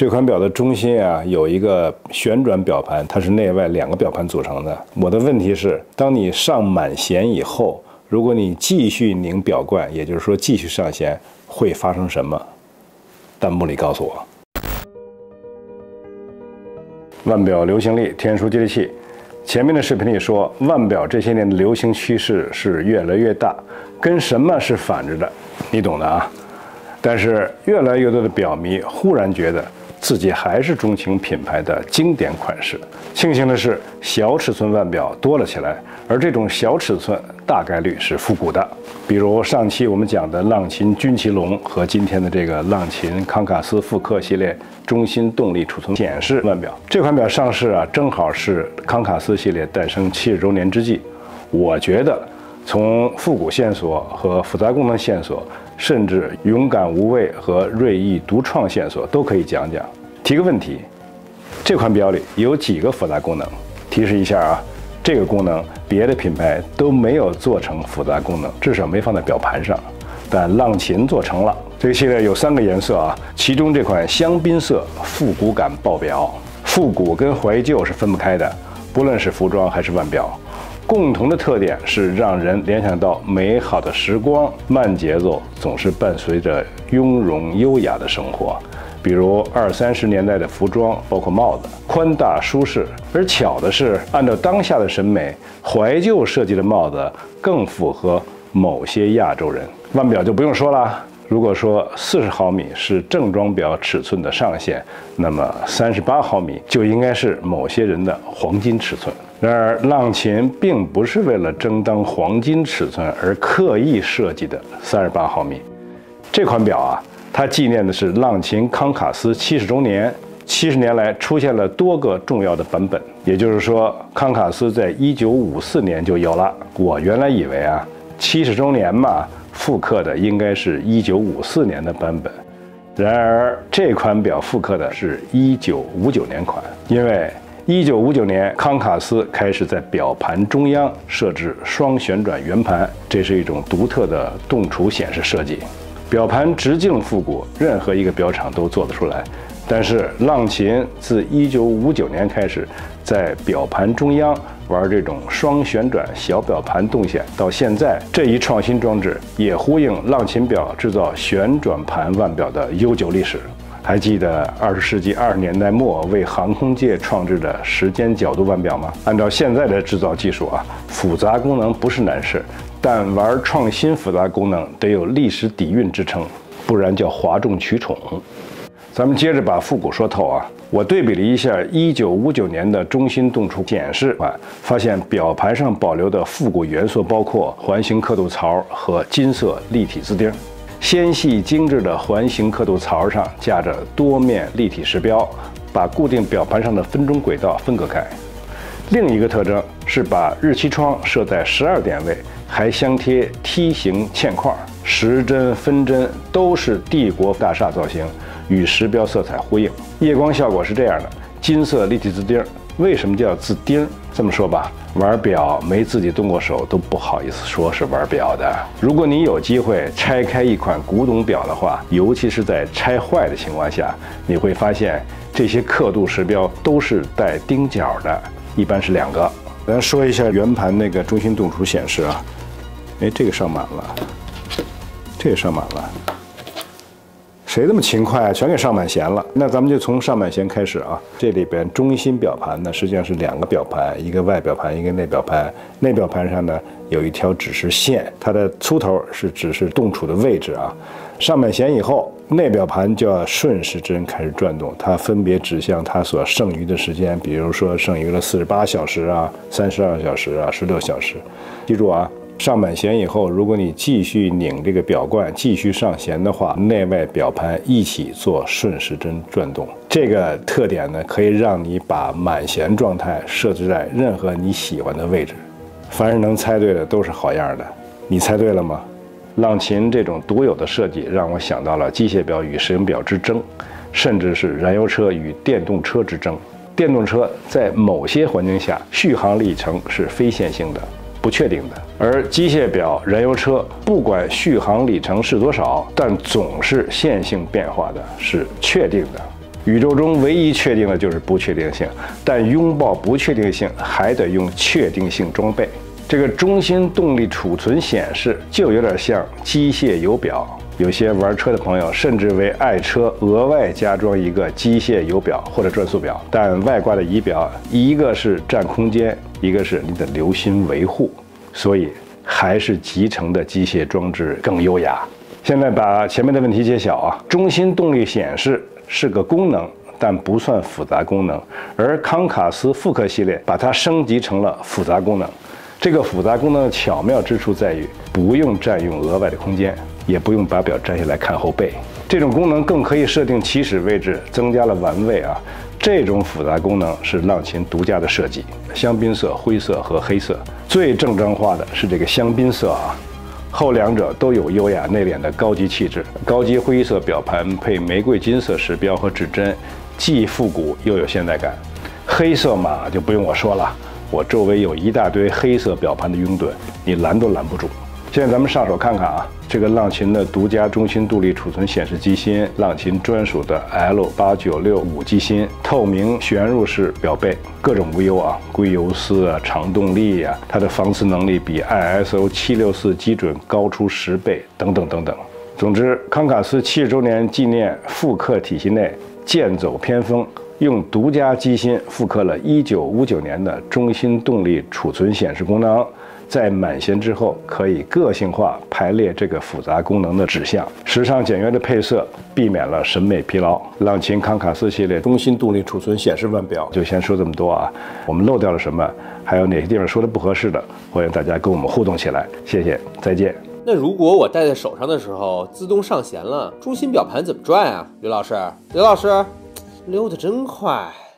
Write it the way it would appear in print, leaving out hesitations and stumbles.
这款表的中心啊有一个旋转表盘，它是内外两个表盘组成的。我的问题是，当你上满弦以后，如果你继续拧表冠，也就是说继续上弦，会发生什么？弹幕里告诉我。腕表流行力天书接地气。前面的视频里说，腕表这些年的流行趋势是越来越大，跟什么是反着的？你懂的啊。但是越来越多的表迷忽然觉得自己还是钟情品牌的经典款式。庆幸的是，小尺寸腕表多了起来，而这种小尺寸大概率是复古的。比如上期我们讲的浪琴军旗龙和今天的这个浪琴康卡斯复刻系列中心动力储存显示腕表，这款表上市啊，正好是康卡斯系列诞生70周年之际。我觉得从复古线索和复杂功能线索，甚至勇敢无畏和锐意独创线索都可以讲讲。提个问题，这款表里有几个复杂功能？提示一下啊，这个功能别的品牌都没有做成复杂功能，至少没放在表盘上，但浪琴做成了。这个系列有3个颜色啊，其中这款香槟色复古感爆表。复古跟怀旧是分不开的，不论是服装还是腕表，共同的特点是让人联想到美好的时光，慢节奏总是伴随着雍容优雅的生活。比如20、30年代的服装，包括帽子，宽大舒适。而巧的是，按照当下的审美，怀旧设计的帽子更符合某些亚洲人。腕表就不用说了，如果说40毫米是正装表尺寸的上限，那么38毫米就应该是某些人的黄金尺寸。然而，浪琴并不是为了争当黄金尺寸而刻意设计的38毫米。这款表啊，它纪念的是浪琴康卡斯70周年。70年来出现了多个重要的版本，也就是说，康卡斯在1954年就有了。我原来以为啊，70周年嘛，复刻的应该是1954年的版本。然而，这款表复刻的是1959年款，因为1959年康卡斯开始在表盘中央设置双旋转圆盘，这是一种独特的动储显示设计。表盘直径复古，任何一个表厂都做得出来。但是浪琴自1959年开始，在表盘中央玩这种双旋转小表盘动线，到现在这一创新装置也呼应浪琴表制造旋转盘腕表的悠久历史。还记得20世纪20年代末为航空界创制的时间角度腕表吗？按照现在的制造技术啊，复杂功能不是难事，但玩创新复杂功能得有历史底蕴支撑，不然叫哗众取宠。咱们接着把复古说透啊！我对比了一下1959年的中心动储显示款，发现表盘上保留的复古元素包括环形刻度槽和金色立体字钉。纤细精致的环形刻度槽上架着多面立体时标，把固定表盘上的分钟轨道分隔开。另一个特征是把日期窗设在12点位，还镶贴梯形嵌框，时针、分针都是帝国大厦造型，与时标色彩呼应。夜光效果是这样的：金色立体字钉。为什么叫字钉？这么说吧，玩表没自己动过手都不好意思说是玩表的。如果你有机会拆开一款古董表的话，尤其是在拆坏的情况下，你会发现这些刻度时标都是带钉角的，一般是2个。咱说一下圆盘那个中心动储显示啊，这个上满了，这也上满了。谁这么勤快啊？全给上满弦了。那咱们就从上满弦开始啊。这里边中心表盘呢，实际上是2个表盘，一个外表盘，一个内表盘。内表盘上呢有一条指示线，它的粗头是指示动储的位置啊。上满弦以后，内表盘就要顺时针开始转动，它分别指向它所剩余的时间，比如说剩余了48小时啊、32小时啊、16小时。记住啊。上满弦以后，如果你继续拧这个表冠，继续上弦的话，内外表盘一起做顺时针转动。这个特点呢，可以让你把满弦状态设置在任何你喜欢的位置。凡是能猜对的都是好样的。你猜对了吗？浪琴这种独有的设计让我想到了机械表与石英表之争，甚至是燃油车与电动车之争。电动车在某些环境下续航里程是非线性的。不确定的，而机械表、燃油车不管续航里程是多少，但总是线性变化的，是确定的。 宇宙中唯一确定的就是不确定性，但拥抱不确定性还得用确定性装备。这个中心动力储存显示就有点像机械油表，有些玩车的朋友甚至为爱车额外加装一个机械油表或者转速表，但外挂的仪表一个是占空间，一个是你的留心维护，所以还是集成的机械装置更优雅。现在把前面的问题揭晓啊，中心动力显示是个功能，但不算复杂功能，而康卡斯复刻系列把它升级成了复杂功能。这个复杂功能的巧妙之处在于，不用占用额外的空间，也不用把表摘下来看后背。这种功能更可以设定起始位置，增加了玩味啊。这种复杂功能是浪琴独家的设计，香槟色、灰色和黑色。最正装化的是这个香槟色啊，后两者都有优雅内敛的高级气质。高级灰色表盘配玫瑰金色时标和指针，既复古又有现代感。黑色嘛，就不用我说了。我周围有一大堆黑色表盘的拥趸，你拦都拦不住。现在咱们上手看看啊，这个浪琴的独家中心动力储存显示机芯，浪琴专属的 L8965机芯，透明旋入式表背，各种无忧啊，硅油丝啊，长动力啊，它的防磁能力比 ISO 764基准高出10倍，等等等等。总之，康卡斯70周年纪念复刻体系内剑走偏锋。用独家机芯复刻了1959年的中心动力储存显示功能，在满弦之后可以个性化排列这个复杂功能的指向。时尚简约的配色避免了审美疲劳。浪琴康卡斯系列中心动力储存显示腕表就先说这么多啊，我们漏掉了什么？还有哪些地方说的不合适的？欢迎大家跟我们互动起来，谢谢，再见。 那如果我戴在手上的时候自动上弦了，中心表盘怎么转啊？刘老师，溜得真快。